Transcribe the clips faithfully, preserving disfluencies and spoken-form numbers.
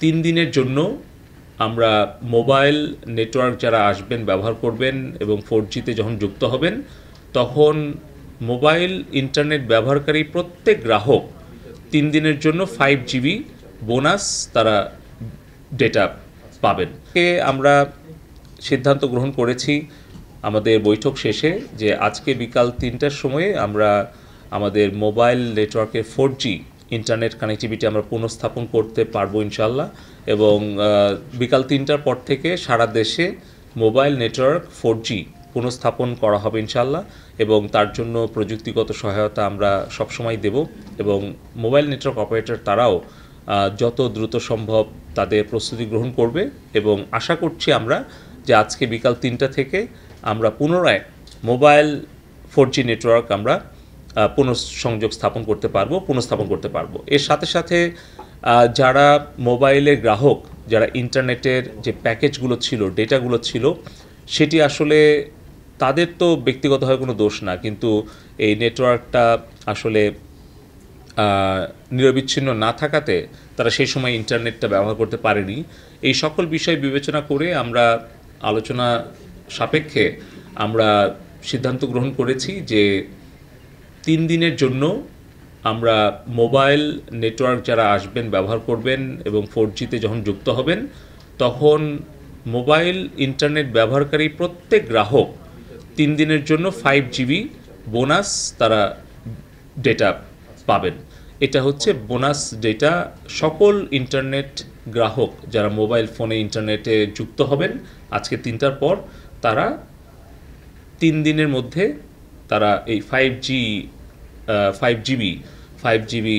তিন দিনের জন্য আমরা মোবাইল নেটওয়ার্ক যারা আসবেন ব্যবহার করবেন এবং ফোর জিতে যখন যুক্ত হবেন তখন মোবাইল ইন্টারনেট ব্যবহারকারী প্রত্যেক গ্রাহক তিন দিনের জন্য ফাইভ জিবি বোনাস তারা ডেটা পাবেন। আমরা সিদ্ধান্ত গ্রহণ করেছি আমাদের বৈঠক শেষে যে আজকে বিকাল তিনটার সময়ে আমরা আমাদের মোবাইল নেটওয়ার্কের ফোর জি ইন্টারনেট কানেক্টিভিটি আমরা পুনঃস্থাপন করতে পারবো ইনশাল্লাহ, এবং বিকাল তিনটার পর থেকে সারা দেশে মোবাইল নেটওয়ার্ক ফোর জি পুনঃস্থাপন করা হবে ইনশাল্লাহ, এবং তার জন্য প্রযুক্তিগত সহায়তা আমরা সবসময় দেব, এবং মোবাইল নেটওয়ার্ক অপারেটর তারাও যত দ্রুত সম্ভব তাদের প্রস্তুতি গ্রহণ করবে, এবং আশা করছি আমরা যে আজকে বিকাল তিনটা থেকে আমরা পুনরায় মোবাইল ফোর জি নেটওয়ার্ক আমরা পুনঃসংযোগ স্থাপন করতে পারবো পুনঃস্থাপন করতে পারবো। এর সাথে সাথে যারা মোবাইলের গ্রাহক, যারা ইন্টারনেটের যে প্যাকেজগুলো ছিল, ডেটাগুলো ছিল, সেটি আসলে তাদের তো ব্যক্তিগতভাবে কোনো দোষ না, কিন্তু এই নেটওয়ার্কটা আসলে নিরবিচ্ছিন্ন না থাকাতে তারা সেই সময় ইন্টারনেটটা ব্যবহার করতে পারেনি। এই সকল বিষয় বিবেচনা করে আমরা আলোচনা সাপেক্ষে আমরা সিদ্ধান্ত গ্রহণ করেছি যে তিন দিনের জন্য আমরা মোবাইল নেটওয়ার্ক যারা আসবেন ব্যবহার করবেন এবং ফোর জিতে যখন যুক্ত হবেন তখন মোবাইল ইন্টারনেট ব্যবহারকারী প্রত্যেক গ্রাহক তিন দিনের জন্য ফাইভ জিবি বোনাস তারা ডেটা পাবেন। এটা হচ্ছে বোনাস ডেটা সকল ইন্টারনেট গ্রাহক যারা মোবাইল ফোনে ইন্টারনেটে যুক্ত হবেন আজকে তিনটার পর, তারা তিন দিনের মধ্যে তারা এই five G five GB five GB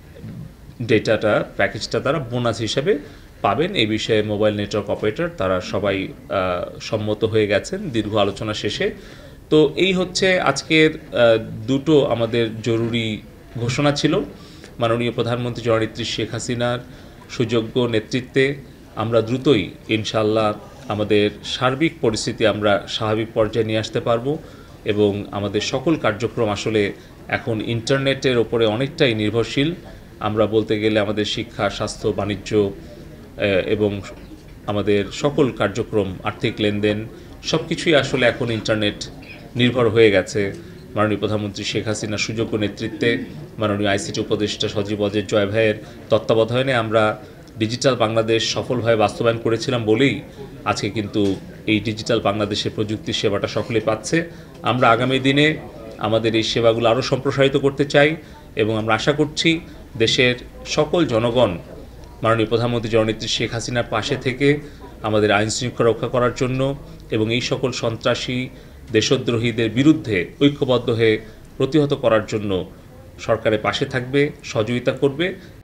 ডেটাটা প্যাকেজটা তারা বোনাস হিসাবে পাবেন। এই বিষয়ে মোবাইল নেটওয়ার্ক অপারেটর তারা সবাই সম্মত হয়ে গেছেন দীর্ঘ আলোচনা শেষে। তো এই হচ্ছে আজকের দুটো আমাদের জরুরি ঘোষণা ছিল। মাননীয় প্রধানমন্ত্রী জননেত্রী শেখ হাসিনার সুযোগ্য নেতৃত্বে আমরা দ্রুতই ইনশাআল্লাহ আমাদের সার্বিক পরিস্থিতি আমরা স্বাভাবিক পর্যায়ে নিয়ে আসতে পারবো, এবং আমাদের সকল কার্যক্রম আসলে এখন ইন্টারনেটের ওপরে অনেকটাই নির্ভরশীল। আমরা বলতে গেলে আমাদের শিক্ষা, স্বাস্থ্য, বাণিজ্য এবং আমাদের সকল কার্যক্রম, আর্থিক লেনদেন সব কিছুই আসলে এখন ইন্টারনেট নির্ভর হয়ে গেছে। মাননীয় প্রধানমন্ত্রী শেখ হাসিনার সুযোগ্য নেতৃত্বে মাননীয় আইসিটি উপদেষ্টা সজীব অজয় জয় ভাইয়ের তত্ত্বাবধানে আমরা ডিজিটাল বাংলাদেশ সফলভাবে বাস্তবায়ন করেছিলাম বলেই আজকে কিন্তু এই ডিজিটাল বাংলাদেশের প্রযুক্তির সেবাটা সকলে পাচ্ছে। আমরা আগামী দিনে আমাদের এই সেবাগুলো আরও সম্প্রসারিত করতে চাই, এবং আমরা আশা করছি দেশের সকল জনগণ মাননীয় প্রধানমন্ত্রী জননেত্রী শেখ হাসিনার পাশে থেকে আমাদের আইন শৃঙ্খলা রক্ষা করার জন্য এবং এই সকল সন্ত্রাসী দেশদ্রোহীদের বিরুদ্ধে ঐক্যবদ্ধ হয়ে প্রতিহত করার জন্য সরকারের পাশে থাকবে, সহযোগিতা করবে,